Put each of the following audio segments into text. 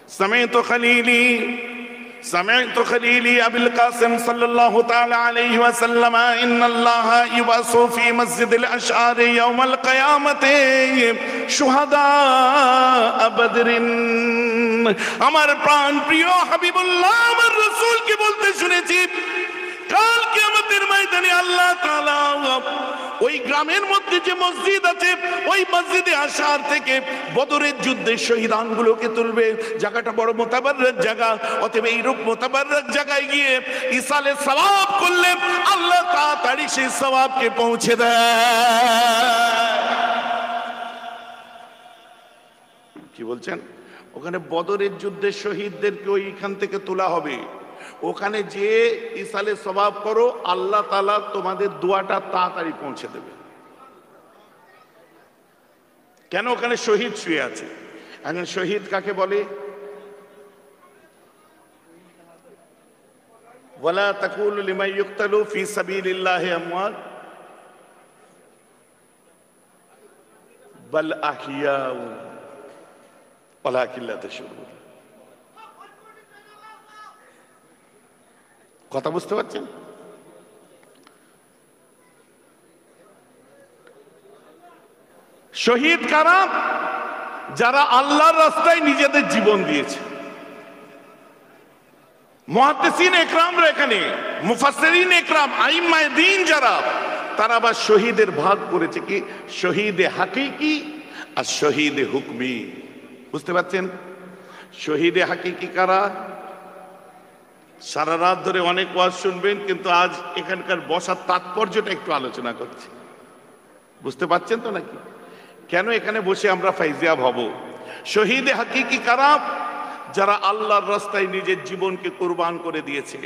समेतो Khalili Abul Qasim सल्लल्लाहु तआला अलैहि वसल्लम इन्नल्लाह युबअसु फी मस्जिदिल अशआर यौमल क़यामति शुहदा बदरिन। আমার প্রাণ প্রিয় হাবিবুল্লাহ আমার রাসূলকে বলতে শুনেছি, কাল কিয়ামতের ময়দানে আল্লাহ তাআলা ওই গ্রামের মধ্যে যে মসজিদ আছে ওই মসজিদে আশার থেকে বদরের যুদ্ধে শহীদানগুলোকে তুলবে। জায়গাটা বড় মোতাবাররক জায়গা, অতএব এইরূপ মোতাবাররক জায়গায় গিয়ে ইসালে সওয়াব করলে আল্লাহ তাড়াতাড়ি সেই সওয়াবকে পৌঁছে দেয়। কি বলছেন? ওখানে বদরের যুদ্ধে শহীদদেরকে ওইখান থেকে তোলা হবে, ওখানে যে ইসালে সওয়াব করো আল্লাহ তাআলা তোমাদের দোয়াটা তাড়াতাড়ি পৌঁছে দেবে। কেন? ওখানে শহীদ শুয়ে আছে। এখন শহীদ কাকে বলে? ওয়ালা তাকুলু লিমান ইউকতালু ফি সাবিলিল্লাহি আমওয়াত বাল আহইয়াউ ওয়ালাকিন লা তাশউরুন। কথা বুঝতে পারছেন? শহীদ কারা? যারা আল্লাহর রাস্তায় নিজেদের জীবন দিয়েছে। মুহাদ্দিসিন ইকরামরা এখানে, মুফাসসিরিন ইকরাম, আইম্মায়ে দ্বীন যারা, তারা আবার শহীদের ভাগ করেছে কি শহীদে হাকিকি আর শহীদে হুকমি। বুঝতে পারছেন? শহীদে হাকিকি কারা? সারা রাত ধরে অনেক ওয়াজ শুনবেন, কিন্তু আজ এখানকার বসার তাৎপর্যটা একটু আলোচনা করছি। বুঝতে পারছেন তো নাকি? কেন এখানে বসে আমরা ফাইজিয়াব হব? শহীদে হাকিকি কারা? যারা আল্লাহর রাস্তায় নিজের জীবনকে কুরবান করে দিয়েছে,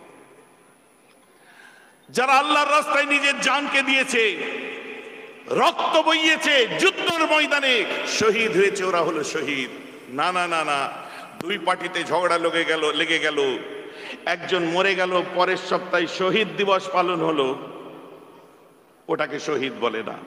যারা আল্লাহর রাস্তায় নিজের জানকে দিয়েছে, রক্ত বইয়েছে, যুদ্ধের ময়দানে শহীদ হয়েছে, ওরা হলো শহীদ। না না না না, দুই পার্টিতে ঝগড়া লেগে গেল, একজন মরে গেল, পরের সপ্তাহে শহীদ দিবস পালন হলো, ওটাকে শহীদ বলে না।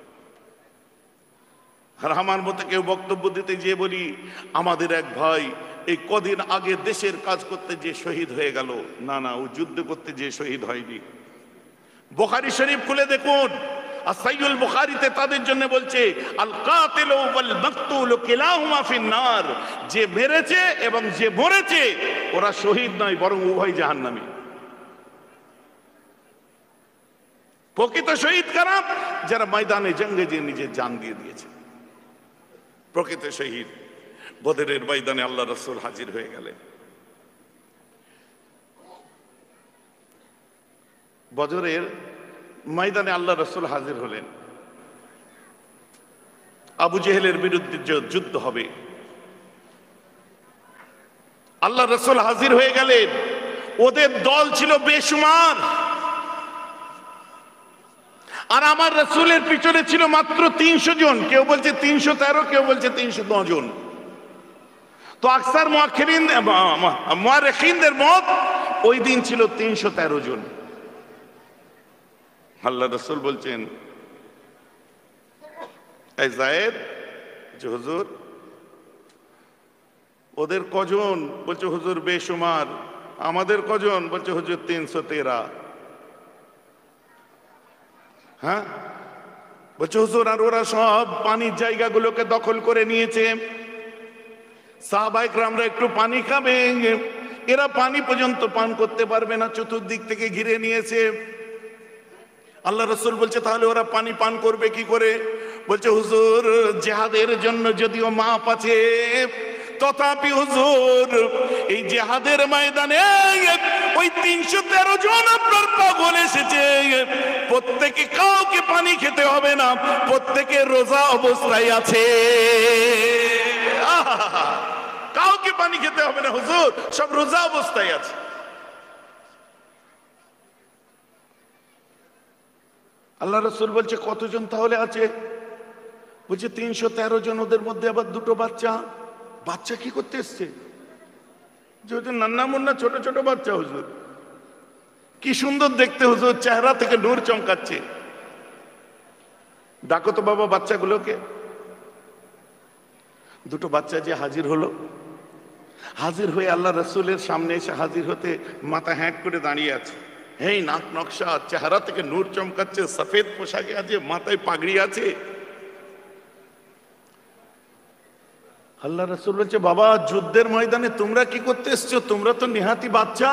আর আমার মতো কেউ বক্তব্য দিতে গিয়ে বলি, আমাদের এক ভাই এই কদিন আগে দেশের কাজ করতে যে শহীদ হয়ে গেল। না না, ও যুদ্ধ করতে যে শহীদ হয়নি। বুখারী শরীফ খুলে দেখুন, আর সাহিহুল বুখারীতে তাদের জন্য বলছে আল কাতিলু ওয়াল মাকতুলু কিলাহুমা ফিন্নার। যে মেরেছে এবং যে মরেছে ওরা শহীদ নয়, বরং উভয় জাহান্নামী। প্রকৃত শহীদ কারা? যারা ময়দানে জঙ্গে যে নিজের জান দিয়ে দিয়েছে। প্রকৃত শহীদ বদরের ময়দানে আল্লাহ রাসূল হাজির হয়ে গেলেন। বদরের ময়দানে আল্লাহ রাসূল হাজির হলেন। আবু জেহেলের বিরুদ্ধে যুদ্ধ হবে। আল্লাহ রাসূল হাজির হয়ে গেলেন। ওদের দল ছিল বেশুমার, আর আমার রাসূলের পিছনে ছিল মাত্র 300 জন। কেউ বলছে 313, কেউ বলছে 309 জন। তো আকসার মুআররিখিনদের মত ওই দিন ছিল 313 জন। আল্লাহ রাসূল বলছেন, এই যায়েদ, যে হুজুর ওদের কজন? বলছে হুজুর বেশুমার। আমাদের কজন? বলছে হুজুর 313। হ্যাঁ, বলছে হুজুর আর ওরা সব পানির জায়গাগুলোকে দখল করে নিয়েছে। সাহাবায়ে কেরামরা একটু পানি খাবে, এরা পানি পর্যন্ত পান করতে পারবে না, চতুর্দিক থেকে ঘিরে নিয়েছে। আল্লাহ রাসূল বলছে তাহলে ওরা পানি পান করবে কি করে? বলছে হুজুর জিহাদের জন্য যদিও মাপ আছে, তথাপি হুজুর এই জিহাদের ময়দানে ওই 313 জন আপনার পাগল এসেছে, প্রত্যেকে কাউকে পানি খেতে হবে না, প্রত্যেকে রোজা অবস্থায় আছে। কাউকে পানি খেতে হবে না হুজুর, সব রোজা অবস্থায় আছে। আল্লাহ রাসূল বলছে কতজন তাহলে আছে? বলছে 313 জন। ওদের মধ্যে আবার দুটো বাচ্চা। বাচ্চা কি করতে এসছে? যে নান্না মুন্না ছোট ছোট বাচ্চা হুজুর, কি সুন্দর দেখতে হুজুর, চেহারা থেকে নূর চমকাচ্ছে। ডাকো তো বাবা বাচ্চাগুলোকে। দুটো বাচ্চা যে হাজির হলো, হাজির হয়ে আল্লাহ রসুলের সামনে এসে হাজির হতে মাথা হ্যাঁক করে দাঁড়িয়ে আছে। হেই নাক নকশা, চেহারা থেকে নূর চমকাচ্ছে, সফেদ পোশাকে আছে, মাথায় পাগড়ি আছে। আল্লাহ রসুল বলছে, বাবা যুদ্ধের ময়দানে তোমরা কি করতে এসছো? তোমরা তো নেহাতি বাচ্চা।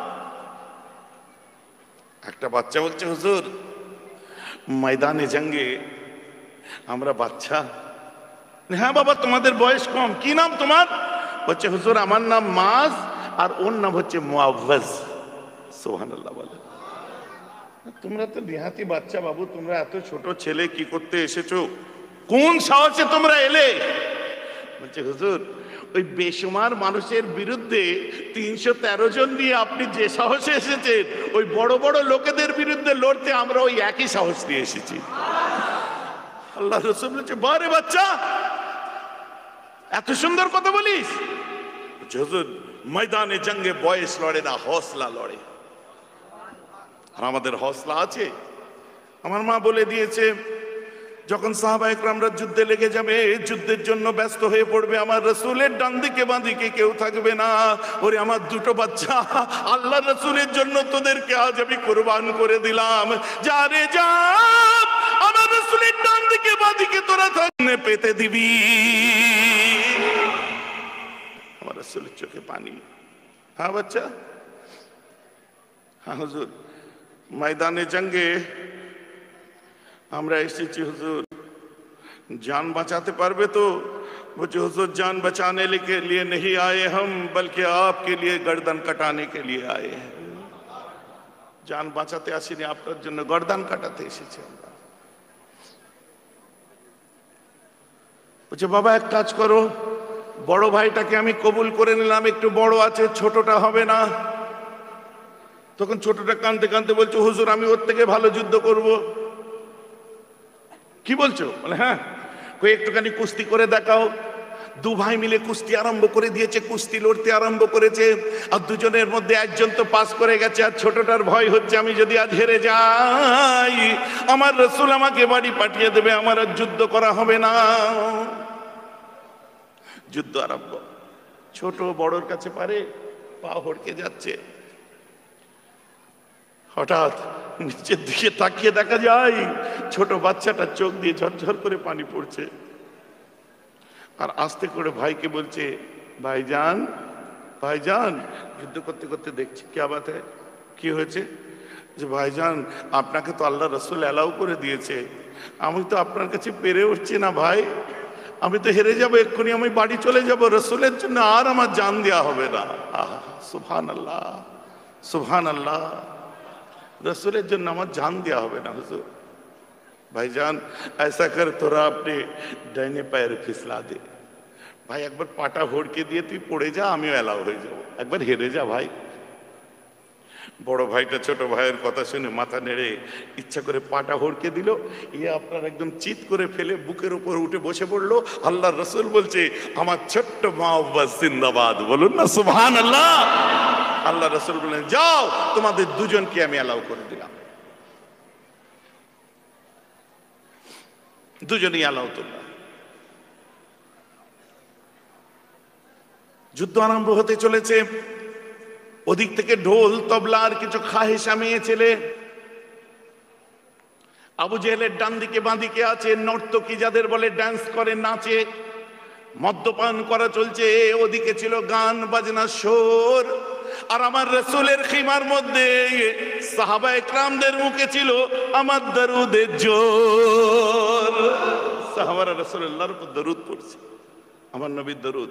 একটা বাচ্চা বলছে, হুজুর ময়দানে জঙ্গে আমরা বাচ্চা। হ্যাঁ বাবা, তোমাদের বয়স কম। কি নাম তোমার? বলছে, হুজুর আমার নাম মাজ আর ওর নাম হচ্ছে মুআওয়াজ। সুবহানাল্লাহ বলে। তোমরা তো নেহাতি বাচ্চা বাবু, তোমরা এত ছোট ছেলে কি করতে এসেছো? কোন সাহসে তোমরা এলে? বলছে, হুজুর ওই বেসুমার মানুষের বিরুদ্ধে ৩১৩ জন নিয়ে আপনি যে সাহসে এসেছেন, ওই বড় বড় লোকেদের বিরুদ্ধে লড়তে আমরা ওই একই সাহস নিয়ে এসেছি। আল্লাহ রাসূল বলছে, বারে বাচ্চা এত সুন্দর কথা বলিস। হুজুর ময়দানে জঙ্গে বয়স লড়ে না, হৌসলা লড়ে। আর আমাদের হৌসলা আছে। আমার মা বলে দিয়েছে, যখন সাহাবা একরামরা যুদ্ধে লেগে যাবে, যুদ্ধের জন্য ব্যস্ত হয়ে পড়বে, আমার রাসূলের ডান দিকে বাঁ দিকে কেউ থাকবে না। ওরে আমার দুটো বাচ্চা, আল্লাহ রাসূলের জন্য তোদেরকে আজ আমি কুরবান করে দিলাম। যা রে যা, আমার রাসূলের ডান দিকে বাঁ দিকে তোরা থাকনে পেতে দিবি। আমার রাসূলের চোখে পানি। হ্যাঁ বাচ্চা, হ্যাঁ হুজুর ময়দানে জঙ্গে আমরা এসেছি, হুজুর जान बचाते पारबे तो? मुझे हुजूर जान बचाने के लिए नहीं आए हम, बल्कि आपके लिए गर्दन कटाने के लिए आए हैं। जान বাঁচাতে আসিনি, আপনার জন্য গর্দান কাটাতে এসেছি আমরা। বলছে, বাবা এক কাজ করো, বড় ভাইটাকে আমি কবুল করে নিলাম, একটু বড় আছে, ছোটটা হবে না। তখন ছোটটা কাঁদতে কাঁদতে বলছে, হুজুর আমি ওর থেকে ভালো যুদ্ধ করব। কি বলছো? বলে, হ্যাঁ। কই একটুখানি কুস্তি করে দেখাও। দু ভাই মিলে কুস্তি আরম্ভ করে দিয়েছে, কুস্তি লড়তে আরম্ভ করেছে। আর দুজনের মধ্যে একজন তো পাস করে গেছে, আর ছোটটার ভয় হচ্ছে আমি যদি আজ হেরে যাই, আমার রাসূল আমাকে বাড়ি পাঠিয়ে দেবে, আমার আর যুদ্ধ করা হবে না। যুদ্ধ আরম্ভ। ছোট বড়র কাছে পারে, পা হড়কে যাচ্ছে। হঠাৎ নিচের দিকে তাকিয়ে দেখা যায় ছোট বাচ্চাটার চোখ দিয়ে ঝরঝর করে পানি পড়ছে। আর আস্তে করে ভাইকে বলছে, ভাইজান ভাইজান। যুদ্ধ করতে করতে দেখছি কে বাত হয়, কি হয়েছে? যে ভাইজান আপনাকে তো আল্লাহ রাসূল অ্যালাউ করে দিয়েছে, আমি তো আপনার কাছে পেরে উঠছি না ভাই, আমি তো হেরে যাবো এক্ষুনি, আমি বাড়ি চলে যাব, রাসূলের জন্য আর আমার জান দেওয়া হবে না। আহা সুবহানাল্লাহ সুবহানাল্লাহ, रसूलेर जन्य आमार जान दिया होबे ना हुजूर। भाईजान ऐसा कर तोरा अपने डाइने पैर फिसला दे। भाई एक बार पाटा होड़के दिए तुई पड़े जा, आमिও এলাও হয়ে যাব, একবার হেরে যা ভাই। বড় ভাইটা ছোট ভাইয়ের কথা শুনে মাথা নেড়ে ইচ্ছা করে পাটা হড়কে দিল। ইয়ে আপনার একদম চিৎ করে ফেলে বুকের উপর উঠে বসে পড়লো। আল্লাহর রাসূল বলছে, আমার ছোট্ট মুআওয়াজ জিন্দাবাদ, বলুন না সুবহানাল্লাহ। আল্লাহ রাসূল বললেন, যাও তোমাদের দুজনকে আমি অ্যালাউ করে দিলাম। দুজনই অ্যালাউ তোমরা। যুদ্ধ আরম্ভ হতে চলেছে। ওদিক থেকে ঢোল তবলা আর কিছু খাহেশা মেয়ে ছেলে আবু জেহেলের ডান দিকে বাঁ দিকে আছে, নর্তকী যাদের বলে, ডান্স করে নাচে, মদ্যপান করা চলছে। ওদিকে ছিল গান বাজনা শোর। আর আমার রাসূলের খিমার মধ্যে সাহাবা একরামদের মুখে ছিল আমার দরুদের জোর। সাহাবারা রাসূলুল্লাহর উপর দরুদ পড়ছে, আমার নবীর দরুদ।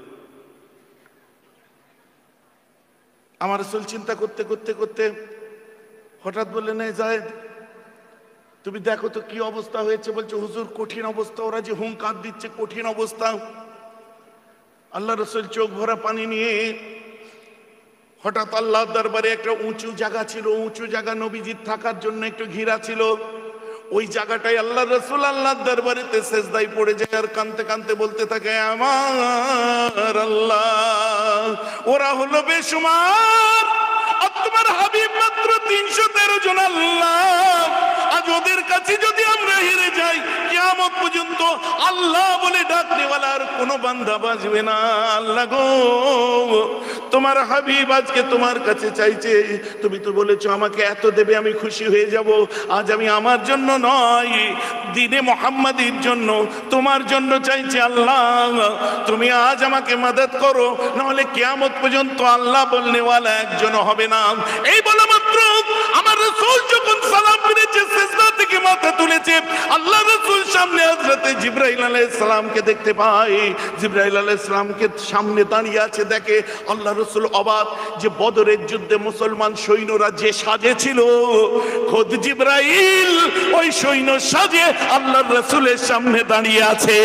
আমার রাসূল চিন্তা করতে করতে করতে হঠাৎ বললেন, এই যায়েদ তুমি দেখো তো কি অবস্থা হয়েছে। বলছে, হুজুর কঠিন অবস্থা, ওরা যে হুঙ্কার দিচ্ছে, কঠিন অবস্থা। আল্লাহ রাসূল চোখ ভরা পানি নিয়ে হঠাৎ আল্লাহর দরবারে একটা উঁচু জায়গা ছিল, উঁচু জায়গা নবীজির থাকার জন্য একটু ঘেরা ছিল। ওই জায়গাটাই আল্লাহ রাসূল আল্লাহর দরবারেতে সিজদায় পড়ে যায় আর কাঁদতে কাঁদতে বলতে থাকে, আমার আল্লাহ ওরা হলো বেশুমার, আর তোমার হাবিব মাত্র 313 জন। আল্লাহ আজ ওদের কাছে যদি আমরা হেরে যাই, কিয়ামত পর্যন্ত আল্লাহ বলে ডাকনেওয়ালার কোনো বান্দা বাঁচবে না। আল্লাহ গো, তোমার হাবিব আজকে তোমার কাছে চাইছে, তুমি তো বলেছো আমাকে এত দেবে আমি খুশি হয়ে যাব। আজ আমি আমার জন্য নয়, দ্বীনে মুহাম্মাদীর জন্য, তোমার জন্য চাইছি। আল্লাহ তুমি আজ আমাকে মদদ করো, নাহলে কিয়ামত পর্যন্ত আল্লাহ বলনেওয়ালা একজনও হবে না। এই বলা মাত্র আমার রাসূল যখন সালাম ফিরেছে, সিজদা থেকে মাথা তুলেছে, আল্লাহ রাসূল সামনে হযরতে জিবরাইল আলাইহিস সালামকে দেখতে পায়। জিবরাইল আলাইহিস সালামকে সামনে দাঁড়িয়ে আছে দেখে আল্লাহ রাসূল অবাক যে বদরের যুদ্ধে মুসলমান সৈন্যরা যে সাজে ছিল, খোদ জিবরাইল ওই সৈন্য সাজে আল্লাহর রাসূলের সামনে দাঁড়িয়ে আছে।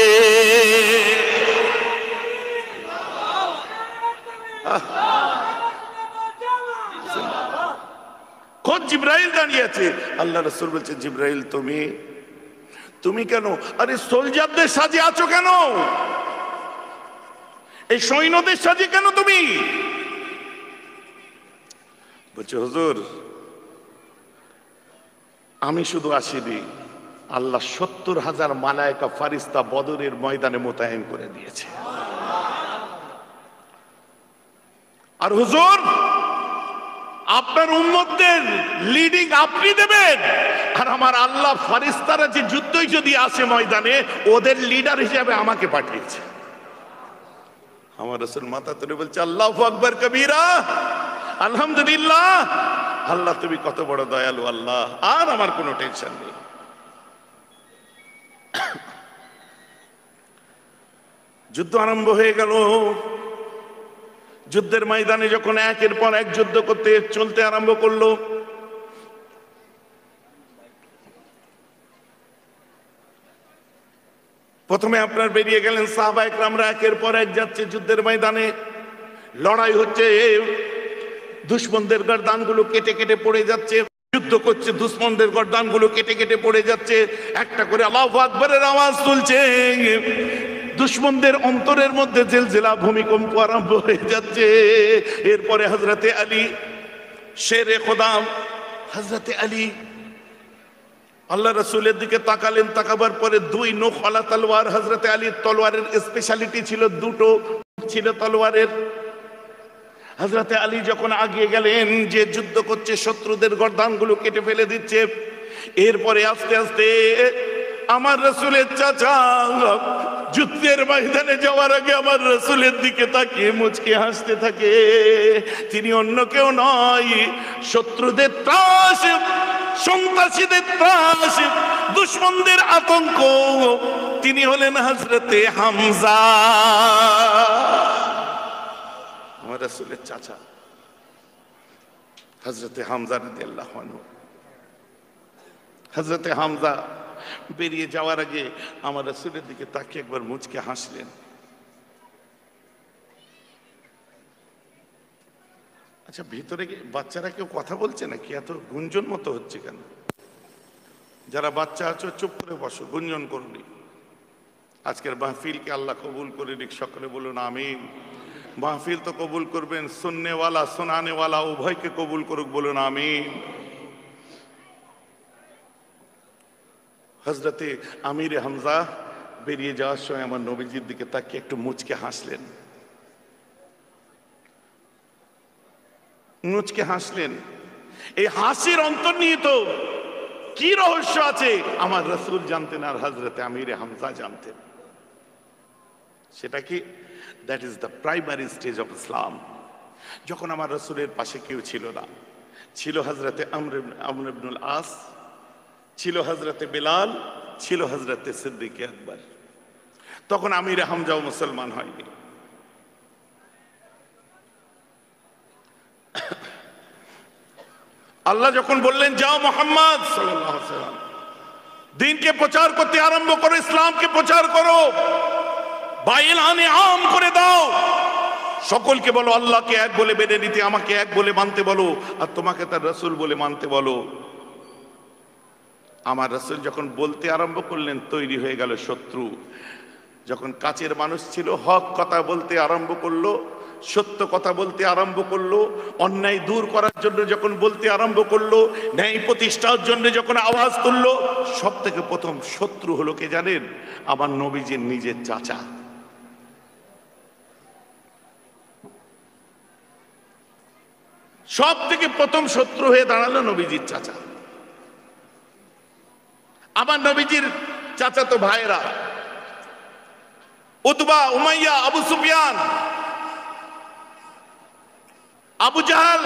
খোদ জিবরাইল দাঁড়িয়ে আছে। আল্লাহ রাসূল বলছে, জিবরাইল তুমি কেন? আরে সোলজারদের সাজে আছো কেন? এই সৈন্যদের সাজে কেন তুমি? বলছে, হুজুর আমি শুধু আসিনি, আল্লাহ 70,000 মালায়েকা ফারিস্তা বদরের ময়দানে মোতায়েন করে দিয়েছে। আর হুজুর আপনার উম্মতদের লিডিং আপনি দেবেন, আর আমার আল্লাহ ফারিস্তারা যে যুদ্ধই যদি আসে ময়দানে, ওদের লিডার হিসেবে আমাকে পাঠিয়েছে। আমার রাসূল মাথা তুলে বলছে, আল্লাহু আকবার কবীরা, আলহামদুলিল্লাহ। আল্লাহ তুমি কত বড় দয়ালু আল্লাহ, আর আমার কোনো টেনশন নেই। যুদ্ধ আরম্ভ হয়ে গেল। যুদ্ধের ময়দানে যখন একের পর এক যুদ্ধ করতে চলতে আরম্ভ করলো, প্রথমে আপনার বেরিয়ে গেলেন সাহাবায়ে কেরামরা, একের পর এক যাচ্ছে যুদ্ধের ময়দানে, লড়াই হচ্ছে, দুশমনদের গর্দানগুলো কেটে কেটে পড়ে যাচ্ছে, যুদ্ধ করছে, দুশমনদের গর্দানগুলো কেটে কেটে পড়ে যাচ্ছে, একটা করে আল্লাহু আকবারের আওয়াজ তুলছে। দুশমনদের অন্তরের মধ্যে জিলজিলা, ভূমিকম্প আরম্ভ হয়ে যাচ্ছে। এরপরে হযরতে আলী শেরে খোদা, হযরতে আলী আল্লাহ রাসূলের দিকে তাকালেন, তাকাবার পরে 2 নখওয়ালা তলোয়ার। হযরতে আলীর তলোয়ারের স্পেশালিটি ছিল, 2টো ছিল তলোয়ারের। হযরতে আলী যখন আগিয়ে গেলেন, যে যুদ্ধ করছে শত্রুদের গর্দানগুলো কেটে ফেলে দিচ্ছে, এরপরে আস্তে আস্তে আমার রাসূলের চাচা যুদ্ধের ময়দানে যাওয়ার আগে আমার রাসূলের দিকে তাকিয়ে মুচকে হাসতে থাকে। তিনি অন্য কেউ নয়, শত্রুদের ত্রাস, সন্ত্রাসীদের ত্রাস, দুশমনদের আতঙ্ক, তিনি হলেন হযরতে হামজা, আমার রাসূলের চাচা হযরতে হামজা রাদিয়াল্লাহু আনহু। হযরতে হামজা বেরিয়ে যাওয়ার আগে আমার রাসূলের দিকে তাকিয়ে একবার মুচকে হাসলেন। আচ্ছা, ভিতরে বাচ্চারা কেউ কথা বলছে নাকি? এত গুঞ্জন মতো হচ্ছে কেন? যারা বাচ্চা আছো চুপ করে বসো, গুঞ্জন করনি। আজকের মাহফিলকে আল্লাহ কবুল করে নিক, সকলে বলুন আমিন। মাহফিল তো কবুল করবেন, শুননেওয়ালা শোনানেওয়ালা উভয়কে কবুল করুক, বলুন আমিন। হযরতে আমির হামজা বেরিয়ে যাওয়ার সময় আমার নবীজির দিকে তাকিয়ে একটু মুচকে হাসলেন, মুচকে হাসলেন। এই হাসির অন্তর্নিহিত কি রহস্য আছে আমার রাসূল জানতেন, আর হযরতে আমির হামজা জানতেন। সেটা কি? That is the primary stage of Islam. যখন আমার রাসূলের পাশে কেউ ছিল না, ছিল হযরতে আমর ইবনুল আস, ছিল হযরতে বেলাল, ছিল হযরতে সিদ্দিক আকবর। তখন আমির হামজাও মুসলমান হয়নি। আল্লাহ যখন বললেন, যাও মুহাম্মদ সাল্লাল্লাহু আলাইহি ওয়াসাল্লাম, দ্বীনকে প্রচার করতে আরম্ভ করো, ইসলামকে প্রচার করো, বাইলানে আম করে দাও, সকলকে বলো আল্লাহকে এক বলে মেনে নিতে, আমাকে এক বলে মানতে বলো, আর তোমাকে তার রাসূল বলে মানতে বলো। আমার রাসূল যখন বলতে আরম্ভ করলেন, তৈরি হয়ে গেল শত্রু। যখন কাছের মানুষ ছিল, হক কথা বলতে আরম্ভ করলো, সত্য কথা বলতে আরম্ভ করলো, অন্যায় দূর করার জন্য যখন বলতে আরম্ভ করলো, ন্যায় প্রতিষ্ঠার জন্য যখন আওয়াজ তুললো, সব থেকে প্রথম শত্রু হলো কে জানেন? আমার নবীজির নিজের চাচা। সব থেকে প্রথম শত্রু হয়ে দাঁড়ালো নবীজির চাচা। আমার নবীজির চাচা তো ভাইরা Utba, Umayya, Abu Sufyan, Abu Jahl,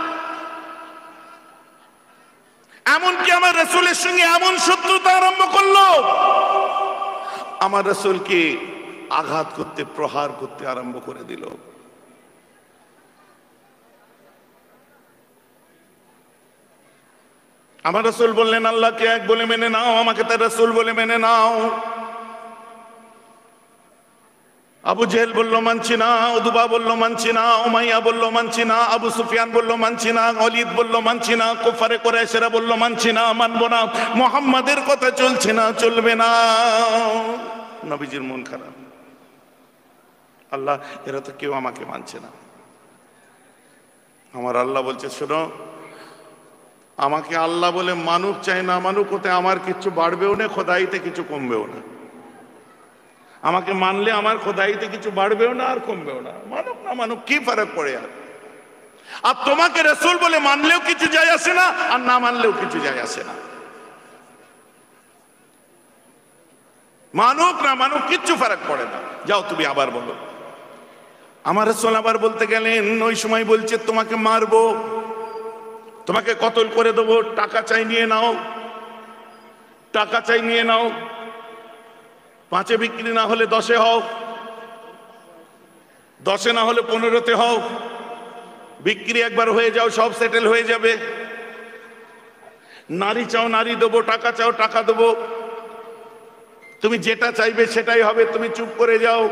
এমনকি আমার রাসূলের সঙ্গে এমন শত্রুতা আরম্ভ করলো, আমার রাসূলকে আঘাত করতে, প্রহার করতে আরম্ভ করে দিল। আমার রাসূল বললেন, আল্লাহকে এক বলে মেনে নাও, আমাকে তার রাসূল বলে মেনে নাও। আবু জেহেল বলল মানছি না, উতবা বলল মানছি না, উমাইয়া বলল মানছি না, আবু সুফিয়ান বলল মানছি না, ওয়ালিদ বলল মানছি না, কুফারে কুরাইশরা বলল মানছি না, মানবো না, মুহাম্মাদের কথা চলছে না, চলবে না। নবীজির মন খারাপ, আল্লাহ এরা তো কেউ আমাকে মানছে না। আমার আল্লাহ বলছে, শোনো, আমাকে আল্লাহ বলে মানুক চাই না মানুক, ওতে আমার কিছু বাড়বেও না, খোদাইতে কিছু কমবেও না। আমাকে মানলে আমার খোদাইতে কিছু বাড়বেও না আর কমবেও না, মানুক না মানুক কি ফারাক পড়ে। আর তোমাকে রাসূল বলে মানলেও কিছু যায় আসে না, আর না মানলেও কিছু যায় আসে না। মানুক না মানুক কিচ্ছু ফারাক পড়ে না। যাও তুমি আবার বলো। আমার রাসূল আবার বলতে গেলেন, ওই সময় বলছে তোমাকে মারবো, তোমাকে কতল করে দেবো, টাকা চাই নিয়ে নাও, টাকা চাই নিয়ে নাও, 5-এ বিক্রি না হলে 10-এ হও, 10-এ না হলে 15-তে হও, বিক্রি একবার হয়ে যাও, সব সেটেল হয়ে যাবে। নারী চাও নারী দেবো, টাকা চাও টাকা দেবো, তুমি যেটা চাইবে সেটাই হবে, তুমি চুপ করে যাও।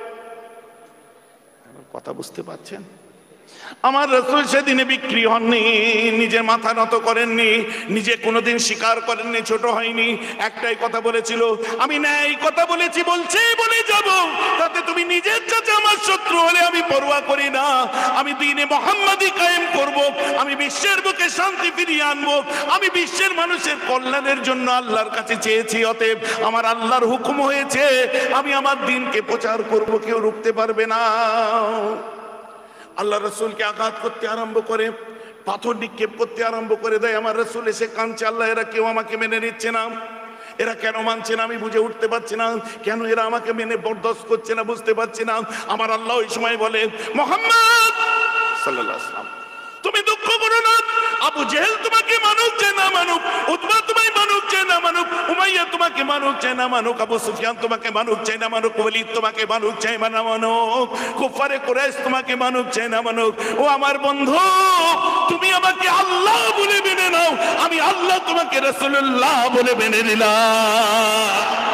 কথা বুঝতে পারছেন? আমার রাসূল সেদিনে বিক্রি হননি, নিজের মাথা নত করেননি, নিজে কোনোদিন স্বীকার করেননি, ছোট হয়নি। একটাই কথা বলেছিল, আমি ন্যায় কথা বলেছি, বলছেই বলে যাব, তাতে তুমি নিজের চাচা আমার শত্রু হলে আমি পরোয়া করি না। আমি দ্বীনে মুহাম্মাদি কায়েম করব, আমি বিশ্বের বুকে শান্তি ফিরিয়ে আনবো, আমি বিশ্বের মানুষের কল্যাণের জন্য আল্লাহর কাছে চেয়েছি, অতএব আমার আল্লাহর হুকুম হয়েছে আমি আমার দ্বীনকে প্রচার করব, কেউ রুখতে পারবে না। আল্লাহ রাসূলকে আঘাত করতে আরম্ভ করে, পাথর নিক্ষেপ করতে আরম্ভ করে দেয়। আমার রাসূল এসে কাঁদছে, আল্লাহ এরা কেউ আমাকে মেনে নিচ্ছে না, এরা কেন মানছে না আমি বুঝে উঠতে পারছি না, কেন এরা আমাকে মেনে বরদাস্ত করছে না বুঝতে পারছি না। আমার আল্লাহ ওই সময় বলে, মুহাম্মদ সাল্লাল্লাহু আলাইহি ওয়াসাল্লাম তুমি দুঃখ করো না, আবু জেহেল তোমাকে মানুক চাই না মানুক, উতবা তোমায় মানুক চাই না মানুক, উমাইয়া তোমাকে মানুক চাই না মানুক, আবু সুফিয়ান তোমাকে মানুক চাই না মানুক, ওয়ালিদ তোমাকে মানুক চাই না মানুক, কুফারে কুরাইশ তোমাকে মানুক চাই না মানুক। ও আমার বন্ধু, তুমি আমাকে আল্লাহ বলে মেনে নাও, আমি আল্লাহ তোমাকে রাসূলুল্লাহ বলে মেনে নিলাম।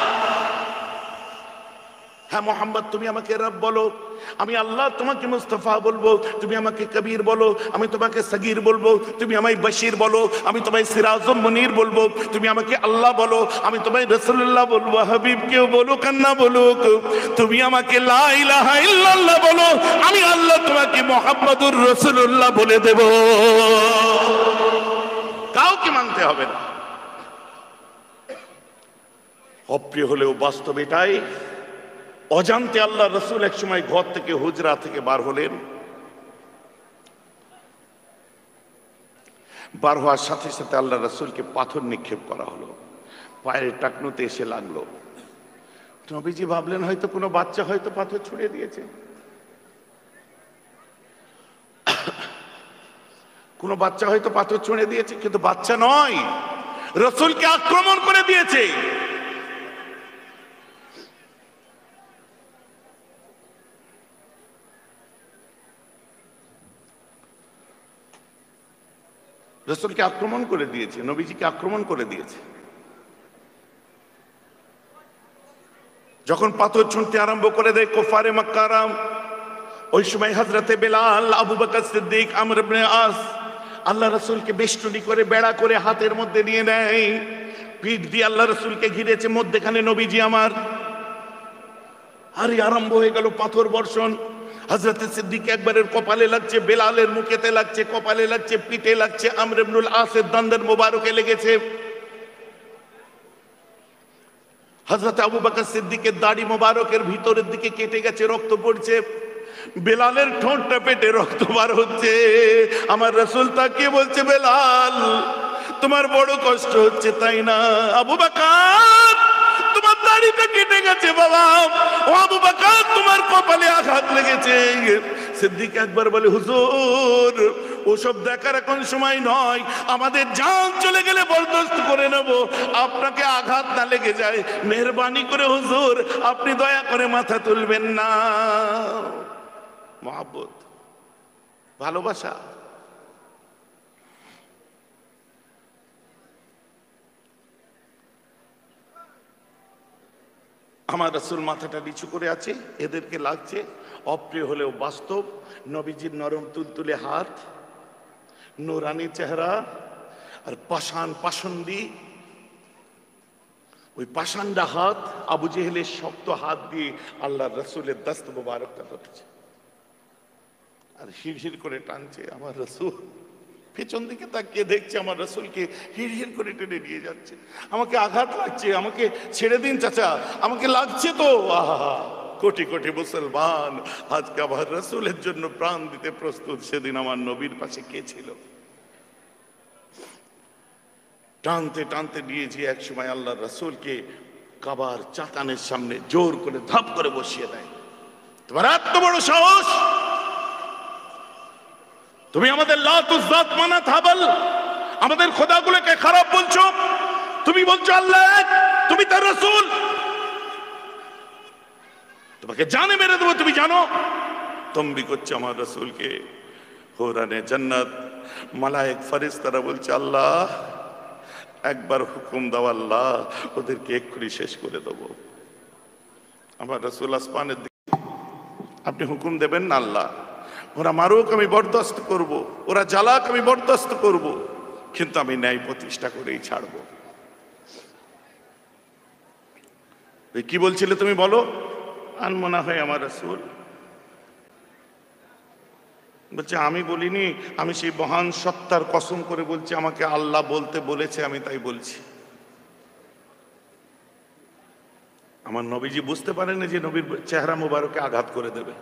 হ্যাঁ মুহাম্মদ, তুমি আমাকে রব বলো, আমি আল্লাহ তোমাকে মুস্তাফা বলবো, তুমি আমাকে কবির বলো, আমি তোমাকে সগীর বলবো, তুমি আমায় বশির বলো, আমি তোমায় সিরাজুম মুনীর বলবো, তুমি আমাকে আল্লাহ বলো, আমি তোমায় রাসূলুল্লাহ বলবো, হাবিব কেউ বলো কান্না বলো, তুমি আমাকে লা ইলাহা ইল্লাল্লাহ বলো, আমি আল্লাহ তোমাকে মুহাম্মাদুর রাসূলুল্লাহ বলে দেব। কাউকে মানতে হবে না, অপ্রিয় হলেও বাস্তব এটাই। অজান্তে আল্লাহ রাসূল এক সময় ঘর থেকে হুজরা থেকে বার হলেন, বার হওয়ার সাথে সাথে আল্লাহ রাসূলকে পাথর নিক্ষেপ করা হলো, পায়ের টাকনুতে এসে লাগলো। নবীজি ভাবলেন হয়তো কোনো বাচ্চা হয়তো পাথর ছুঁড়ে দিয়েছে, কোনো বাচ্চা হয়তো পাথর ছুঁড়ে দিয়েছে, কিন্তু বাচ্চা নয়, রাসূলকে আক্রমণ করে দিয়েছে। রাসূলকে আক্রমণ করে দিয়েছে, নবীজিকে আক্রমণ করে দিয়েছে। যখন পাথর ছুঁড়তে আরম্ভ করে দেয় কুফারে মক্কারাম, ওই সময় হযরতে বেলাল, আবু বকর সিদ্দিক, আমর ইবনে আস আল্লাহ রাসূলকে বেষ্টনী করে বেড়া করে হাতের মধ্যে নিয়ে নেয়, পিঠ দিয়ে আল্লাহ রাসূলকে ঘিরেছে, মধ্যখানে নবীজি আমার। আরে আরম্ভ হয়ে গেল পাথর বর্ষণ। হযরত সিদ্দিক একবারের কপালে লাগছে, বেলালের মুখেতে লাগছে, কপালে লাগছে, পিঠে লাগছে, আমর ইবনুল আসের দন্দের মোবারকে লেগেছে। হযরত আবু বকর সিদ্দিকের দাড়ি মোবারকের ভিতরের দিকে কেটে গেছে, রক্ত পড়ছে। বেলালের ঠোঁটটা পেটে রক্ত বার হচ্ছে। আমার রাসূল তাকিয়ে বলছে, বেলাল তোমার বড় কষ্ট হচ্ছে তাই না? আবু বকর তোমার দাড়িটা কেটে গেছে বাবা। ও আবু বকর তোমার কপালে আঘাত লেগেছে। সিদ্দিক একবার বলে, হুজুর ওসব দেখার এখন সময় নয়, আমাদের জান চলে গেলে বরদাস্ত করে নেব, আপনাকে আঘাত না লেগে যায়। মেহেরবানি করে হুজুর আপনি দয়া করে মাথা তুলবেন না। মহব্বত, ভালোবাসা। আমার রাসূল মাথাটা নিচু করে আছে, এদেরকে লাগছে। অপ্রিয় হলেও বাস্তব, নবীজির নরম তুলতুলে হাত, নুরানি চেহারা, আর পাষাণ্ডি ওই পাষাণ্ডা হাত আবু জেহেলের শক্ত হাত দিয়ে আল্লাহর রাসূলের দস্ত মোবারকটা ধরেছে আর হিড়হিড় করে টানছে। আমার রাসূল পেছন দিকে তাকিয়ে দেখছে আমার রাসূলকে হিড়হিড় করে টেনে নিয়ে যাচ্ছে। আমাকে আঘাত লাগছে, আমাকে ছেড়ে দিন চাচা, আমাকে লাগছে তো। আহা, কোটি কোটি মুসলমান আজকে আমার রাসূলের জন্য প্রাণ দিতে প্রস্তুত। সেদিন আমার নবীর পাশে কে ছিল? টানতে টানতে নিয়ে যে এক সময় আল্লাহর রাসূলকে কাবার চাতানের সামনে জোর করে ধাপ করে বসিয়ে দেয়। তোমার এত বড় সাহস, তুমি আমাদের লাত উজ্জাত মানাত হাবল, আমাদের খোদাগুলোকে খারাপ বলছো, তুমি বলছো আল্লাহ এক, তুমি তার রাসূল, তোমাকে জানে মেরে দেবো, তুমি জানো? তম্বি করছে আমার রাসূলকে। হুরানে জান্নাত মালায়েক ফেরেশতারা বলছে, আল্লাহ একবার হুকুম দাও, আল্লাহ ওদেরকে এক্ষুনি শেষ করে দেবো। আমার রাসূল আসমানের দিকে, আপনি হুকুম দেবেন না আল্লাহ? ওরা মারুক আমি বরদাস্ত করব, ওরা জ্বালাক আমি বরদাস্ত করব, কিন্তু আমি ন্যায় প্রতিষ্ঠা করেই ছাড়বো। কি বলছিলে তুমি বলো? আনমো না হয় আমার রাসূল বলছে, আমি বলিনি, আমি সেই মহান সত্তার কসম করে বলছি, আমাকে আল্লাহ বলতে বলেছে, আমি তাই বলছি। আমার নবীজি বুঝতে পারেন যে নবীর চেহারা মোবারকে আঘাত করে দেবে।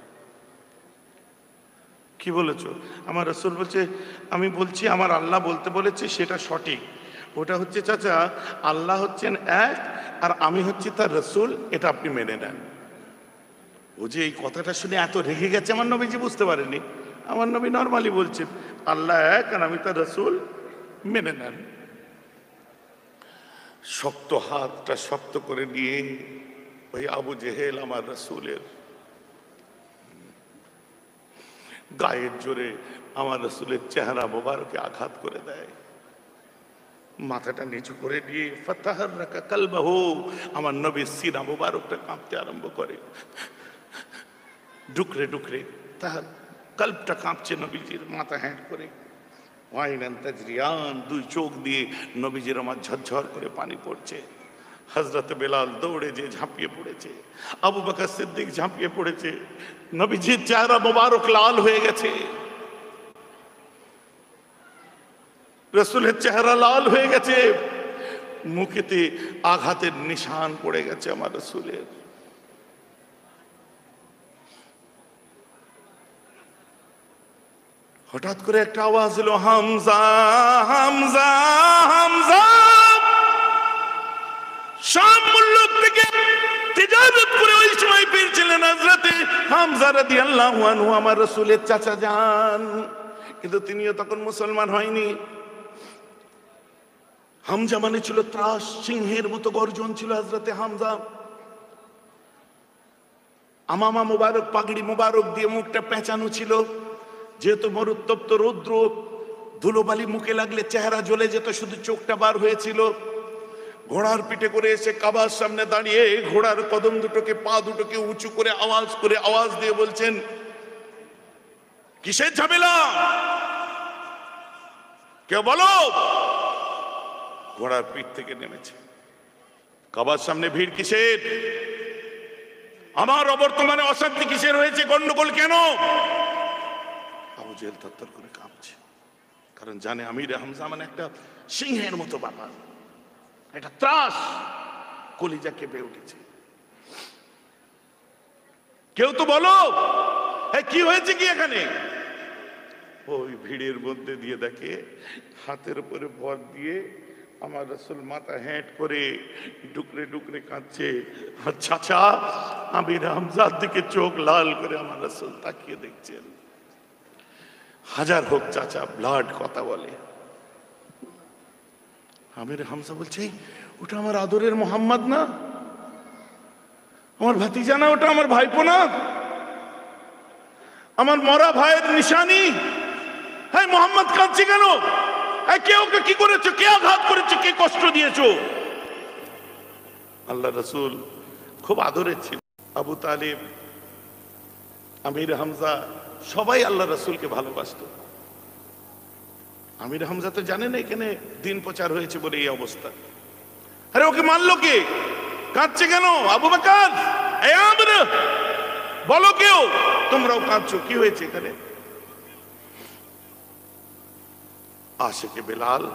কি বলেছো? আমার রাসূল বলছে, আমি বলছি আমার আল্লাহ বলতে বলেছে, সেটা সঠিক। ওটা হচ্ছে চাচা, আল্লাহ হচ্ছেন এক আর আমি হচ্ছি তার রাসূল, এটা আপনি মেনে নেন। ও যে এই কথাটা শুনে এত রেগে গেছে, আমার নবীজি বুঝতে পারেনি। আমার নবী নর্মালি বলছেন আল্লাহ এক আর আমি তার রাসূল, মেনে নেন। শক্ত হাতটা শক্ত করে নিয়ে ওই আবু জেহেল আমার রাসূলের গায়ের জোরে আমার রাসূলের চেহারা মোবারকে আঘাত করে দেয়। মাথাটা নিচু করে দিয়ে ফাতাহাররাকা কলবহু, আমার নবীর সিনা মোবারকটা কাঁপতে আরম্ভ করে। ডুকরে ডুকরে তার কল্পটা কাঁপছে, নবীজির মাথা হ্যাঁট করে। ওয়াইনান তাজরিয়ান, দুই চোখ দিয়ে নবীজির আমার ঝরঝর করে পানি পড়ছে। হযরত বেলাল দৌড়ে যে ঝাঁপিয়ে পড়েছে, আবু বকর সিদ্দিক ঝাঁপিয়ে পড়েছে। নবীজির চেহারা মোবারক লাল হয়ে গেছে, রাসূলের চেহারা লাল হয়ে গেছে, মুখেতে আঘাতের নিশান পড়ে গেছে আমার রাসূলের। হঠাৎ করে একটা আওয়াজ এলো, হামজা হামজা হামজা। শাম মুলুক থেকে তিজারত করে ওই সময় ফিরছিলেন হযরত হামজা রাদিয়াল্লাহু আনহু, আমার রাসূলের চাচা যান, কিন্তু তিনিও তখন মুসলমান হয়নি। হামজা মানে ছিল ত্রাস, সিংহের মতো গর্জন ছিল হযরতে হামজা। আমামা মুবারক, পাগড়ি মুবারক দিয়ে মুখটা পেঁচানো ছিল, যেহেতু মরুত্তপ্ত রৌদ্র, ধুলোবালি মুখে লাগলে চেহারা জ্বলে যেত, শুধু চোখটা বার হয়েছিল। ঘোড়ার পিঠে করে এসে কাবার সামনে দাঁড়িয়ে ঘোড়ার কদম দুটোকে, পা দুটোকে উঁচু করে আওয়াজ দিয়ে বলছেন, কিসের ঝামেলা, কেউ বলো। ঘোড়ার পিঠ থেকে নেমেছে, কাবার সামনে ভিড় কিসের? আমার অবর্তমানে অশান্তি কিসের হয়েছে, গন্ডগোল কেন? আবু জেহেল থরথর করে কাঁপছে, কারণ জানে আমির হামজা মানে একটা সিংহের মতো ব্যাপার, একটা ত্রাস, কলিজা কেঁপে উঠেছে। কেউ তো বলো কি হয়েছে কি এখানে? ওই ভিড়ের মধ্যে দিয়ে দেখে হাতের উপরে ভর দিয়ে আমার রাসূল মাথা হেঁট করে ডুকরে ডুকরে কাঁদছে। আর চাচা আমির হামজার দিকে চোখ লাল করে আমার রাসূল তাকিয়ে দেখছেন। হাজার হোক চাচা, ব্লাড কথা বলে। আমির হামজা বলছে, ওটা আমার আদরের মোহাম্মদ না, আমার ভাতিজা না, ওটা আমার ভাইপো না, আমার মরা ভাইয়ের নিশানি। হ্যাঁ, মোহাম্মদ কাঁদছে কেন? কে ওকে কি করেছো, কে আঘাত করেছো, কে কষ্ট দিয়েছো? আল্লাহ রাসূল খুব আদরের ছিল। আবু তালিব, আমির হামজা সবাই আল্লাহ রাসূলকে ভালোবাসত। আমির হামজা তো জানে না এখানে দিন প্রচার হয়েছে বলে এই অবস্থা। আরে ওকে মারলো কে? কাঁদছে কেন? আবু বকর, এই আমর, বলো কেউ, তোমরাও কাঁদছো, কি হয়েছে এখানে? আশিকে বেলাল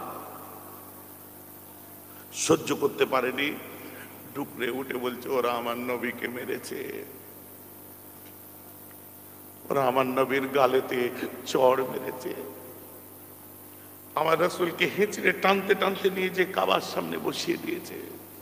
সহ্য করতে পারেনি, ডুকরে উঠে বলছে, ওরা আমার নবীকে মেরেছে, ওরা আমার নবীর গালেতে চড় মেরেছে, আমার রাসূলকে হেঁচড়ে টানতে টানতে নিয়ে যে কাবার সামনে বসিয়ে দিয়েছে,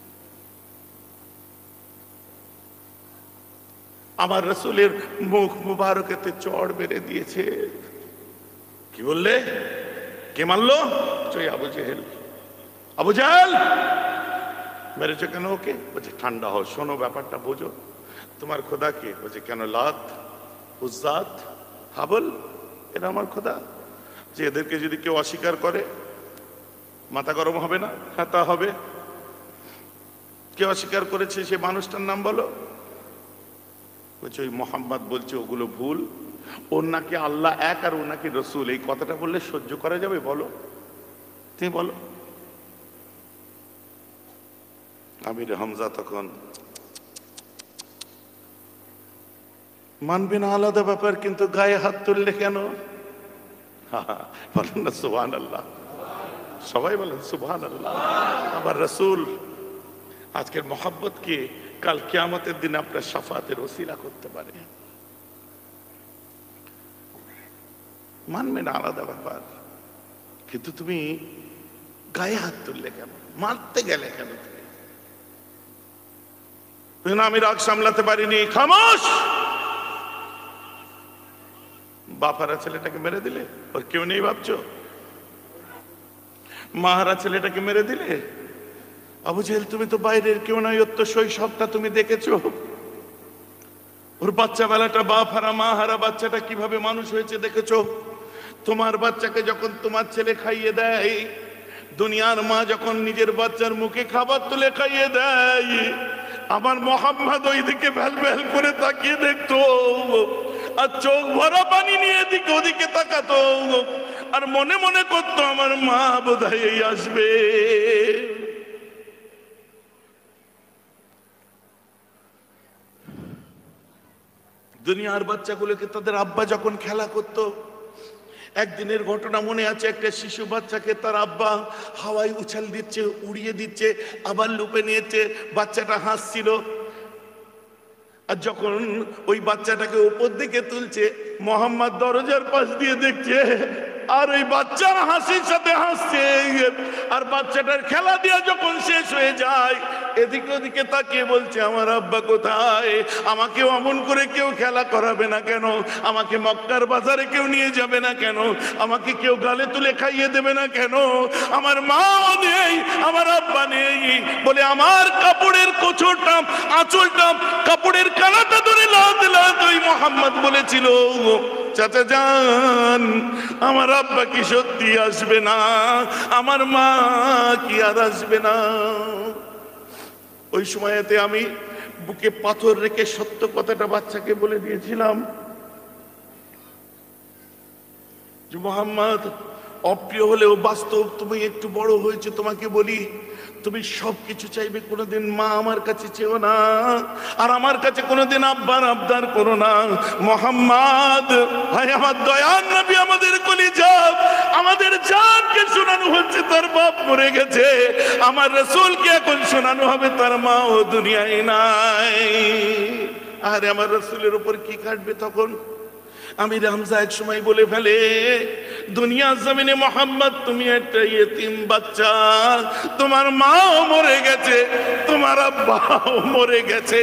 আমার রাসূলের মুখ মুবারকেতে চড় মেরে দিয়েছে। কি বললে? কে মারলো? আবু জেহেল। আবু জেহেল মেরেছে কেন ওকে? বলছে ঠান্ডা হও, শোনো ব্যাপারটা বোঝো। তোমার খোদা কে? বলছে কেন? লাত, উজ্জাত, হাবল, এরা আমার খোদা। যে এদেরকে যদি কেউ অস্বীকার করে মাথা গরম হবে না? হ্যাঁ, তা হবে। কে অস্বীকার করেছে সে মানুষটার নাম বলো। বলছে ওই মোহাম্মদ বলছে ওগুলো ভুল, ওর নাকি আল্লাহ এক আর ও নাকি রসুল। এই কথাটা বললে সহ্য করা যাবে? বলো, তুমি বলো। আমির হামজা তখন মানবে না আলাদা ব্যাপার, কিন্তু গায়ে হাত তুললে কেন? বলেন না সুবহানাল্লাহ, সবাই বলেন সুবহানাল্লাহ। আবার রাসূল আজকের মহব্বতকে কাল কিয়ামতের দিন আপনার শাফাতের ওসিলা করতে পারে। মানবে না আলাদা ব্যাপার, কিন্তু তুমি গায়ে হাত তুললে কেন? মারতে গেলে কেন? তুমি আমি রাগ সামলাতে পারিনি, খামোশ। বাপারা ছেলেটাকে মেরে দিলে, ওর কেউ নেই ভাবছো? মাহারা ছেলেটাকে মেরে দিলে। আবু জেহেল তুমি তো বাইরের কেউ নয়, ওর তো শৈশবটা তুমি দেখেছো, ওর বাচ্চা বেলাটা, বাপ হারা মা হারা বাচ্চাটা কিভাবে মানুষ হয়েছে দেখেছো। তোমার বাচ্চাকে যখন তোমার ছেলে খাইয়ে দেয়, দুনিয়ার মা যখন নিজের বাচ্চার মুখে খাবার তুলে খাইয়ে দেয়, আমার মোহাম্মদ ওই দিকে ভ্যাল ভ্যাল করে তাকিয়ে দেখতো, আর চোখ ভরা পানি নিয়ে এদিকে ওদিকে তাকাতো, আর মনে মনে করতো আমার মা বোধহয় এই আসবে। দুনিয়ার বাচ্চাগুলোকে তাদের আব্বা যখন খেলা করতো, একদিনের ঘটনা মনে আছে, একটা শিশু বাচ্চাকে তার আব্বা হাওয়ায় উছাল দিচ্ছে, উড়িয়ে দিচ্ছে, আবার লুপে নিয়েছে, বাচ্চাটা হাসছিল। আর যখন ওই বাচ্চাটাকে উপর দিকে তুলছে, মোহাম্মদ দরজার পাশ দিয়ে দেখছে, আর ওই বাচ্চার হাসির সাথে হাসছে, আর বাচ্চাটার খেলা দিয়া যখন শেষ হয়ে যায়, এদিকে ওদিকে তাকিয়ে বলছে আমার আব্বা কোথায়? আমাকে অমন করে কেউ খেলা করাবে না কেন? আমাকে মক্কার বাজারে কেউ নিয়ে যাবে না কেন? আমাকে কেউ গালে তুলে খাইয়ে দেবে না কেন? আমার মা নেই, আমার আব্বা নেই বলে আমার কাপড়ের কোছরটা, আঁচলটা, কাপড়ের কালাটা ধরে লাদ লাদ ওই মোহাম্মদ বলেছিল, চাচা যান আমার আব্বা কি সত্যি আসবে না? আমার মা কি আর আসবে না? ওই সময়তে আমি বুকে পাথর রেখে সত্য কথাটা বাচ্চাকে বলে দিয়েছিলাম যে মোহাম্মদ অপ্রিয় হলেও বাস্তব। তুমি একটু বড় হয়েছে, তোমাকে বলি, তুমি সবকিছু চাইবে, কোনোদিন মা আমার কাছে চেও না, আর আমার কাছে কোনোদিন আব্বার আবদার করো না। মোহাম্মদ, হায় আমার দয়ার নবী, আমাদের কলিজা, আমাদের জানকে শোনানো হচ্ছে তার বাপ মরে গেছে, আমার রাসূলকে এখন শোনানো হবে তার মা ও দুনিয়ায় নাই। আর আমার রাসূলের উপর কি কাটবে তখন? আমির হামজা এক সময় বলে ফেলে, দুনিয়ার জমিনে মোহাম্মদ তুমি একটা ইয়েতিম বাচ্চা, তোমার মাও মরে গেছে, তোমার আব্বাও মরে গেছে।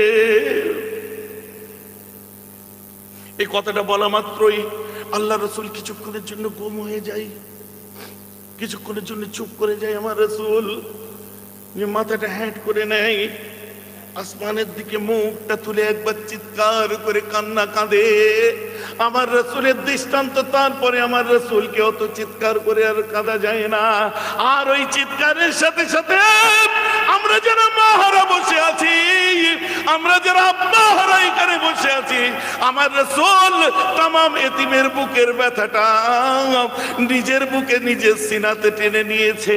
এই কথাটা বলা মাত্রই আল্লাহ রাসূল কিছুক্ষণের জন্য গুম হয়ে যায়, কিছুক্ষণের জন্য চুপ করে যায়। আমার রাসূল মাথাটা হ্যাট করে নেয়, আসমানের দিকে মুখটা তুলে একবার চিৎকার করে কান্না কাঁদে। আমার রাসূলের দৃষ্টান্ত, তারপরে আমার রাসূলকে অত চিৎকার করে আর কাঁদা যায় না। আর ওই চিৎকারের সাথে সাথে আমরা যারা মাহারা বসে আছি, আমরা যারা আব্বা হারা এখানে বসে আছি, আমার রাসূল তামাম এতিমের বুকের ব্যথাটা নিজের বুকে নিজের সিনাতে টেনে নিয়েছে।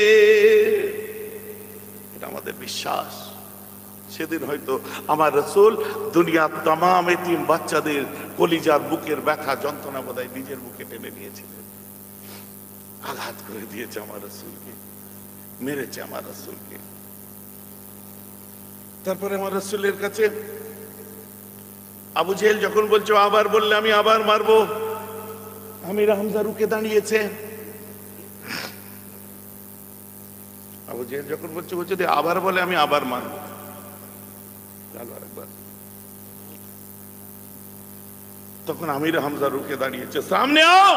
এটা আমাদের বিশ্বাস। সেদিন হয়তো আমার রাসূল দুনিয়ার তামাম এতিম বাচ্চাদের কলিজার বুকের ব্যথা যন্ত্রণা বোধহয় নিজের বুকে টেনে নিয়েছিলেন। আঘাত করে দিয়েছে আমার রাসূলকে, মেরেছে আমার রাসূলকে। তারপরে আমার রাসূলের কাছে আবু জেহেল যখন বলছে আবার বললে আমি আবার মারবো, আমির হামজা রুকে দাঁড়িয়েছে। আবু জেহেল যখন বলছে ও যদি আবার বলে আমি আবার মারবো, তখন আমির হামজা রুকে দাঁড়িয়েছে, সামনে আও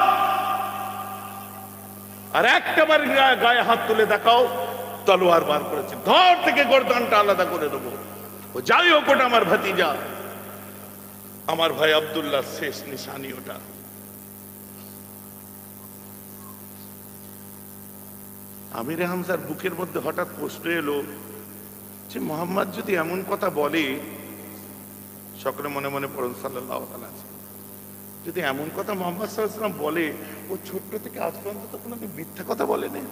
আর একটাবার গায়ে হাত তুলে দেখাও। তলোয়ার বার করেছে, ধর থেকে গর্দানটা আলাদা করে দেবো। ও যাই হোক, ওটা আমার ভাতিজা, আমার ভাই আব্দুল্লাহ, শেষ নিশানি ওটা। আমির হামজার বুকের মধ্যে হঠাৎ প্রশ্ন এলো যে মোহাম্মদ যদি এমন কথা বলে, সকলে মনে মনে পড়ুন সাল্লাল্লাহু আলাইহি ওয়াসাল্লাম, যদি এমন কথা মুহাম্মদ সাল্লাল্লাহু আলাইহি ওয়াসাল্লাম বলে, ও ছোট্ট থেকে আজ পর্যন্ত তো কোনোদিন মিথ্যা কথা বলেনি,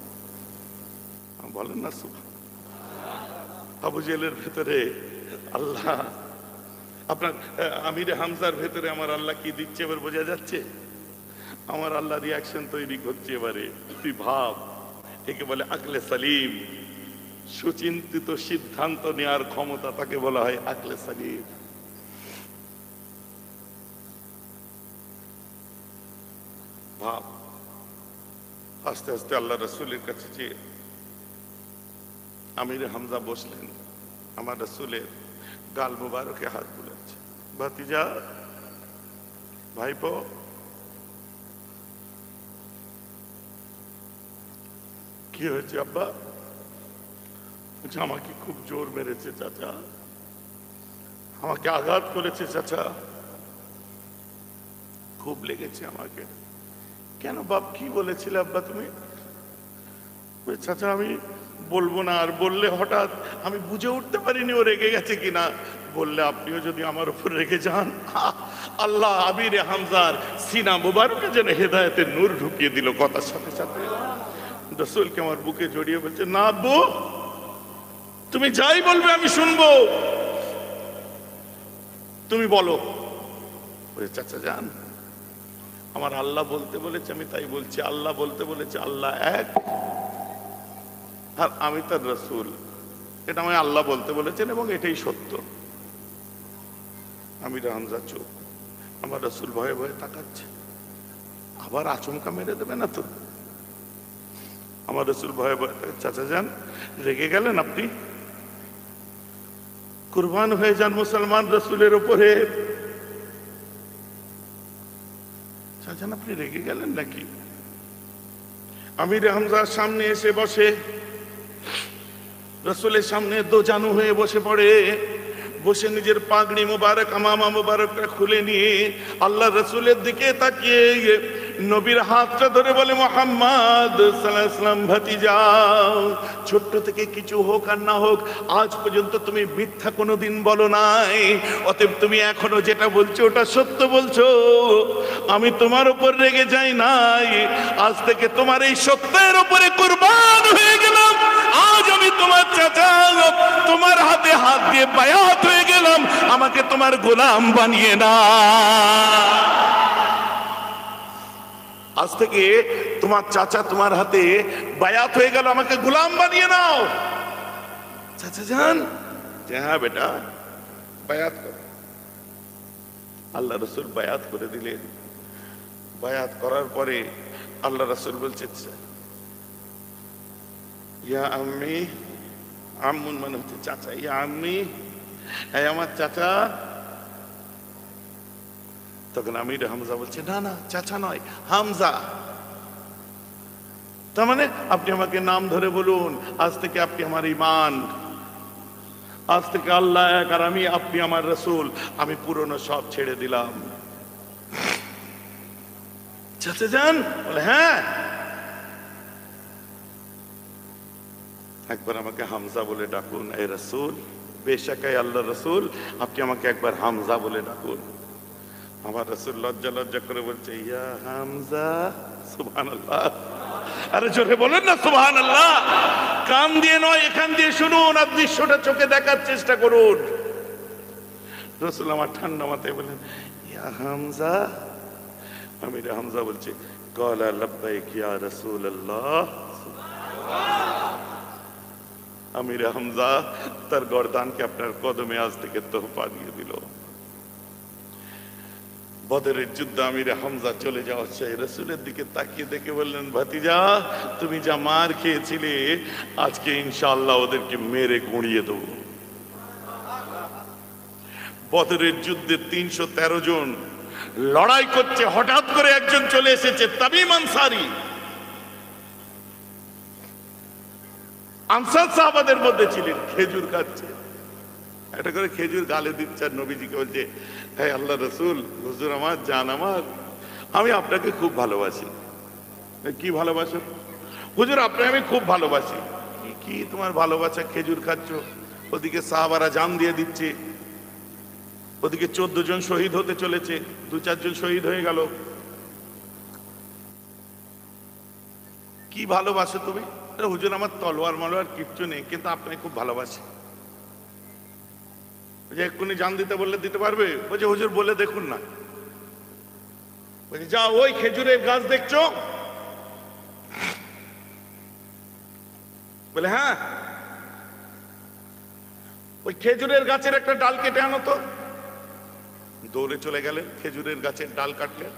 বলেন না সুবহানাল্লাহ। আবু জেহেলের ভেতরে আল্লাহ, আপনার আমির হামজার ভেতরে আমার আল্লাহ কি দিচ্ছে এবার বোঝা যাচ্ছে। আমার আল্লাহ রিয়াকশন তৈরি করছে এবারে। তুই ভাব, একে বলে আকলে সালিম, সুচিন্তিত সিদ্ধান্ত নেওয়ার ক্ষমতা, তাকে বলা হয় আকলে সালিম। ভাব, আস্তে আস্তে আল্লাহ রাসূলের কাছে যে আমির হামজা বসলেন, আমার রাসূলের গাল মুবারকে হাত বুলাচ্ছে, ভাতিজা, ভাইপো, কি হয়েছে আব্বা? আমাকে খুব জোর মেরেছে চাচা, আমাকে আঘাত করেছে চাচা, খুব লেগেছে আমাকে। কেন বাপ, কি বলেছিলে আব্বা তুমি? চাচা আমি বলবো না, আর বললে হঠাৎ আমি বুঝে উঠতে পারিনি ও রেগে গেছে কিনা, বললে আপনিও যদি আমার উপর রেগে যান, আল্লাহ আমির হামজার সিনা মুবারকে যেন হেদায়েতের নূর ঢুকিয়ে দিল। কথার সাথে সাথে রাসূলকে আমার বুকে জড়িয়ে বলছে, না আব্বু, তুমি যাই বলবে আমি শুনবো, তুমি বলো। চাচা যান, আমার আল্লাহ বলতে বলেছে আমি তাই বলছি, আল্লাহ বলতে বলেছে আল্লাহ এক, আর আমি তার রাসূল, এটা আমি আল্লাহ বলতে বলেছেন এবং এটাই সত্য। আমির হামজা চুপ, আমার রাসূল ভয়ে ভয়ে তাকাচ্ছে, আবার আচমকা মেরে দেবে না তো? আমার রাসূল ভয়ে ভয়ে, চাচা যান, রেগে গেলেন আপনি? কুরবান হয়ে যান মুসলমান রাসূলের উপরে। চাচান আপনি রেগে গেলেন নাকি? আমির হামজার সামনে এসে বসে, রাসূলের সামনে দোজানু হয়ে বসে পড়ে, বসে নিজের পাগড়ি মুবারক, আমামা মুবারকটা খুলে নিয়ে আল্লাহ রাসূলের দিকে তাকিয়ে নবীর হাতটা ধরে বলে, মুহাম্মদ সাল্লাল্লাহু আলাইহি ওয়াসাল্লাম ভাতিজা, ছোট্ট থেকে কিছু হোক আর না হোক আজ পর্যন্ত তুমি মিথ্যা কোনোদিন বলো নাই, অতএব তুমি এখনো যেটা বলছো ওটা সত্য বলছো, আমি তোমার উপর রেগে যাই নাই, আজ থেকে তোমার এই সত্যের উপরে কুরবান হয়ে গেলাম। আজ আমি তোমার চাচা, তোমার হাতে হাত দিয়ে বায়াত হয়ে গেলাম, আমাকে তোমার গোলাম বানিয়ে না। আজ থেকে তোমার চাচা তোমার হাতে বায়াত হয়ে গেল, আমাকে গোলাম বানিয়ে নাও। চাচা যান, হ্যাঁ বেটা বায়াত কর। আল্লাহ রসুল বায়াত করে দিলেন। বায়াত করার পরে আল্লাহ রসুল বলছে, ইয়া আম্মি, আম্মুন মানে হচ্ছে চাচা, ইয়া আম্মি, এই আমার চাচা। তখন আমির হামজা বলছে, না না চাচা নয়, হামজা। তার মানে আপনি আমাকে নাম ধরে বলুন, আজ থেকে আপনি আমার ইমান, আজ থেকে আল্লাহ এক আর আমি, আপনি আমার রসুল, আমি পুরনো সব ছেড়ে দিলাম। চাচা যান বলে, হ্যাঁ। একবার আমাকে হামজা বলে ডাকুন, এই রসুল, বেশাকাই আল্লাহ রসুল, আপনি আমাকে একবার হামজা বলে ডাকুন। আমার রসুল লজ্জা লজ্জা করে বলছে, ইয়া হামজা। সুবহানাল্লাহ, আরে জোরে বলেন না সুবহানাল্লাহ। কান দিয়ে নয়, এখান দিয়ে শুনুন, আর দৃশ্যটা চোখে দেখার চেষ্টা করুন। রসুল আমার ঠান্ডা মাথায় বলেন, ইয়া হামজা। আমির হামজা বলছে, ক্বালা লাব্বাইক ইয়া রাসূলুল্লাহ। আমির হামজা তার গর্দানকে আপনার কদমে আজ থেকে তোহফা দিয়ে দিল। বদরের যুদ্ধ আমির হামজা চলে যাওয়া চাই, রসুলের দিকে তাকিয়ে দেখে বললেন, ভাতিজা তুমি যা মার খেয়েছিলে, আজকে ইনশাআল্লাহ ওদেরকে মেরে গুঁড়িয়ে দেব। বদরের যুদ্ধে 313 জন লড়াই করছে, হঠাৎ করে একজন চলে এসেছে, তামিম আনসারী। আনসার সাহাবাদের মধ্যে ছিলেন, খেজুর খাচ্ছে, একটা করে খেজুর গালে দিচ্ছে, আর নবীজিকে বলছে, হ্যাঁ আল্লাহ রসুল, হুজুর আমার জান আমার, আমি আপনাকে খুব ভালোবাসি। কি ভালোবাসো? হুজুর আপনাকে আমি খুব ভালোবাসি। কি তোমার ভালোবাসা? খেজুর খাচ্ছ, ওদিকে সাহাবারা জান দিয়ে দিচ্ছে, ওদিকে 14 জন শহীদ হতে চলেছে, 2-4 জন শহীদ হয়ে গেল। কি ভালোবাসো তুমি? হুজুর আমার তলোয়ার মলোয়ার কিচ্ছু নেই, কিন্তু আপনাকে খুব ভালোবাসি। যে এক্ষুনি জান দিতে বললে দিতে পারবে? বলছে হুজুর বলে দেখুন না। বলছে যা ওই খেজুরের গাছ দেখছো? বলে হ্যাঁ। ওই খেজুরের গাছের একটা ডাল কেটে আনো তো। দৌড়ে চলে গেলেন, খেজুরের গাছের ডাল কাটলেন,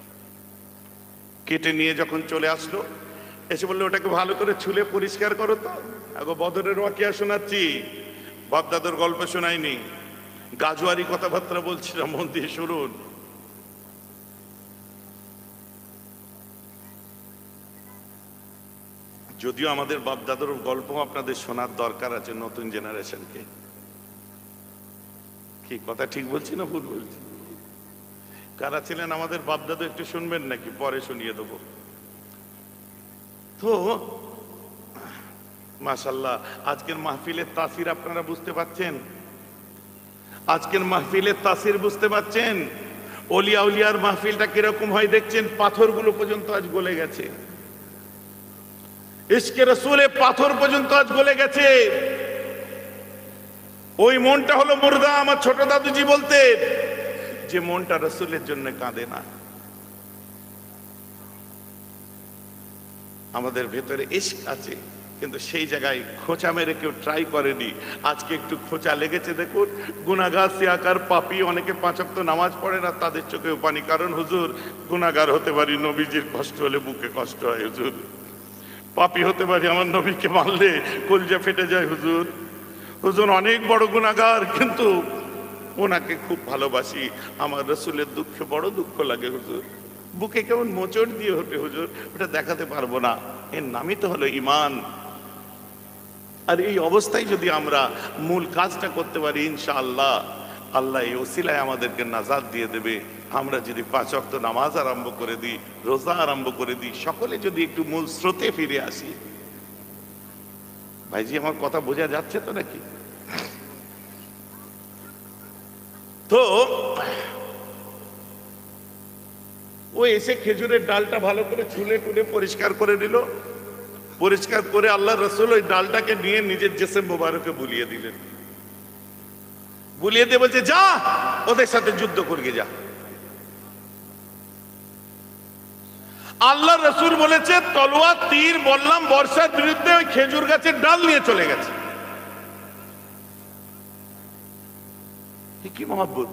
কেটে নিয়ে যখন চলে আসলো, এসে বললো ওটাকে ভালো করে ছুলে পরিষ্কার করো তো। আগো বদরের ওয়াকিয়া শোনাচ্ছি, বাপদাদুর গল্প শোনায়নি, গাজুয়ারি কথাবার্তা বলছিলাম, মন দিয়ে শুনুন। যদিও আমাদের বাপদাদুর গল্প আপনাদের শোনার দরকার আছে নতুন জেনারেশনকে। কি কথা ঠিক বলছি না ভুল বলছি? কারা ছিলেন আমাদের বাপদাদু একটু শুনবেন নাকি? পরে শুনিয়ে দেবো। তো মাশাআল্লাহ, আজকের মাহফিলের তাসির আপনারা বুঝতে পাচ্ছেন? আজকের মাহফিলের তাসির বুঝতে পাচ্ছেন? ওলিয়া উলিয়ার মাহফিলটা কিরকম হয় দেখছেন? পাথরগুলো পর্যন্ত আজ গলে গেছে, ইশকে রাসূলে পাথর পর্যন্ত আজ গলে গেছে। ওই মনটা হলো মুর্দা। আমার ছোট দাদুজি বলতেন যে মনটা রাসূলের জন্য কাঁদে না। আমাদের ভেতরে ইশক আছে, কিন্তু সেই জায়গায় খোঁচা মেরে কেউ ট্রাই করেনি। আজকে একটু খোঁচা লেগেছে দেখুন। গুনাহগার সিয়াকার পাপী, অনেকে 5 ওয়াক্ত নামাজ পড়ে না, তাদের চোখেও পানি। কারণ হুজুর গুনাহগার হতে পারি, নবীজির কষ্ট হলে বুকে কষ্ট হয় হুজুর। পাপী হতে পারি, আমার নবীকে মারলে কলজা ফেটে যায় হুজুর। হুজুর অনেক বড় গুনাহগার, কিন্তু ওনাকে খুব ভালোবাসি। আমার রাসূলের দুঃখে বড় দুঃখ লাগে হুজুর। বুকে কেমন মোচড় দিয়ে ওঠে হুজুর, ওটা দেখাতে পারবো না। এর নামই তো হলো ঈমান। আর এই অবস্থায় যদি আমরা মূল কাজটা করতে পারি, ইনশাআল্লাহ আল্লাহ এই ওসিলায় আমাদেরকে নাজাত দিয়ে দেবে। আমরা যদি 5 ওয়াক্ত নামাজ আরম্ভ করে দিই, রোজা আরম্ভ করে দিই, সকলে যদি একটু মূল স্রোতে ফিরে আসি। ভাইজি আমার কথা বোঝা যাচ্ছে তো নাকি? তো ও এসে খেজুরের ডালটা ভালো করে ছুলে টুলে পরিষ্কার করে নিল। পরিষ্কার করে আল্লাহ রসুল ওই ডালটাকে নিয়ে নিজের জিসম মোবারকে বুলিয়ে দিলেন। বুলিয়ে দিয়ে বলছে, যা ওদের সাথে যুদ্ধ করবে যা। আল্লাহ রসুল বলেছে তলোয়ার তীর বললাম বর্ষার বিরুদ্ধে ওই খেজুর গাছের ডাল নিয়ে চলে গেছে। কি মহব্বত!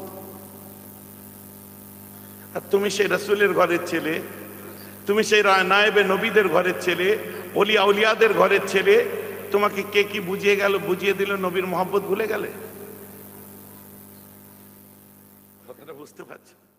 আর তুমি সেই রসুলের ঘরের ছেলে, তুমি সেই নায়েবে নবীদের ঘরের ছেলে, ওলিয়া উলিয়াদের ঘরের ছেলে, তোমাকে কে কি বুঝিয়ে গেল, বুঝিয়ে দিল, নবীর মহব্বত ভুলে গেলে? কথাটা বুঝতে পারছো?